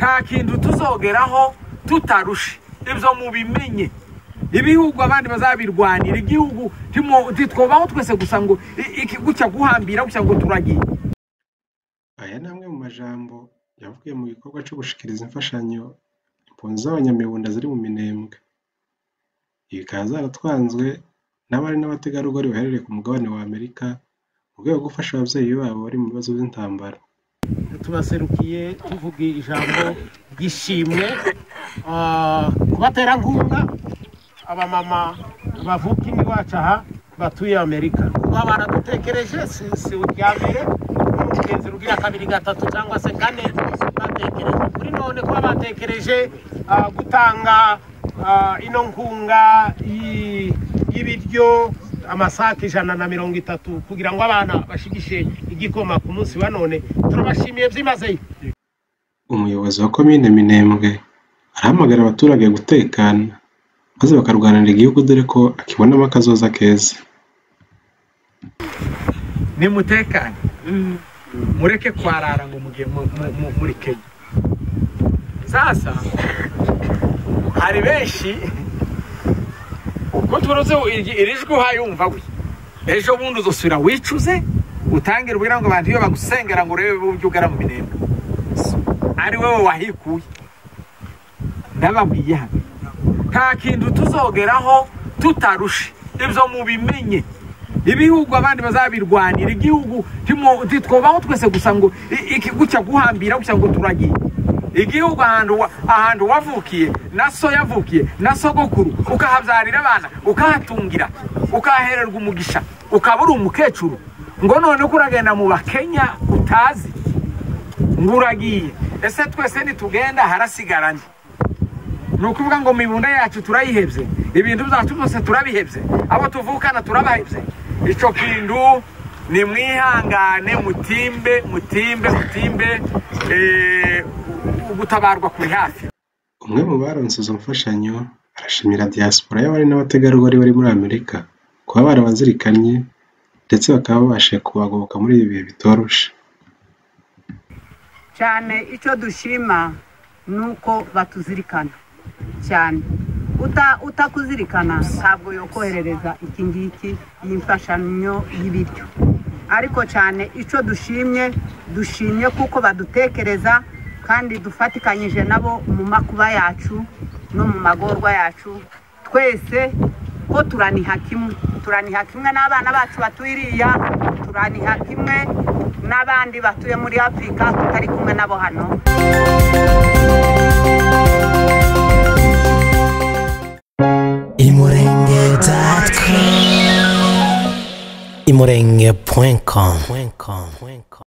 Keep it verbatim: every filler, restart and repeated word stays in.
nta kintu tuzogeraho tutarushe ibyo mubimenye ibihugu abandi bazabirwanira igihugu titwobaho twese gusa ngo gucya guhambira gucya ngo turagiye. Aya namwe mu majambo yavuye mu bikorwa cyo gushikiriza imfashanyo impunzi z'abanyamibunda ziri mu Minembwe. Ibi bikaba zaratwanzwe n'abari n'abategarugori baherereye ku mugabane wa Amerika mu rwego rwo gufasha ababyeyi babo bari mu bibazo by'intambara. Tubaserukiye tuvuga ijambo gishimwe kubatera nkunga abamama bavuka iwacu aha batuye Amerika. Kuba baradutekereje si uryambere n'umugenzi rugira kabiri gatatu cyangwa se kane batekereje kuri none kuba batekereje gutanga ino nkunga y'ibiryo amasaka ijana na mirongo itatu kugira ngo abana bashigishe igikoma ku munsi wa none turabashimiye byimazeyo. Umuyobozi wa komine Minembwe arahamagara abaturage gutekana maze bakarwanira igihugu dore ko akibonamo akazoza keza. Ni mutekane mureke kwarara ngo mugiye muri Kenya. Sasa hari benshi kuturoze irijwe uhayumva we ejo bundi uzosubira wicuze utangira ubwira ngo abantu iyo bagusengera ngo urebe uburyo ugara mu Minembwe ari wowe wahikuye. Ndababwiye hano nta kintu tuzogeraho tutarushe ibyo mubimenye ibihugu abandi bazabirwanira igihugu titwobaho twese gusa ngo gucya guhambira gucya ngo turagiye. Igihugu ahantu ahantu wavukiye na so yavukiye na sogokuru ukahabyarira abana ukahatungira ukahererwa umugisha ukabura umukecuru ngo none kuragenda mu Bakenya utazi nguragiye. Ese twese nitugenda harasigaranye nukuvuga ngo mibunda yacu turayihebye ibintu byacu byose turabihebye abo tuvukana turabahebye. Ico kintu ni mwihangane mutimbe mutimbe mutimbe eh gutabarwa kuri hafi. Umwe mu baronse izo mfashanyo arashimira diaspora y'abari n'abategarugori bari muri Amerika kuba barabazirikanye ndetse bakaba babashe kubagoboka muri ibi bihe bitoroshe cyane. Icyo dushima nuko batuzirikana cyane uta utakuzirikana ntabwo yo koherereza iki ngiki y'imfashanyo y'ibiryo ariko cyane icyo dushimye dushimye kuko badutekereza kandi dufatikanyije nabo mu makuba yacu no mu magorwa yacu twese ko turaniha kimwe turaniha kimwe n'abana bacu batwiriya turaniha kimwe n'abandi batuye muri Afrika tutari kumwe nabo hano. imurenge dot com imurenge point com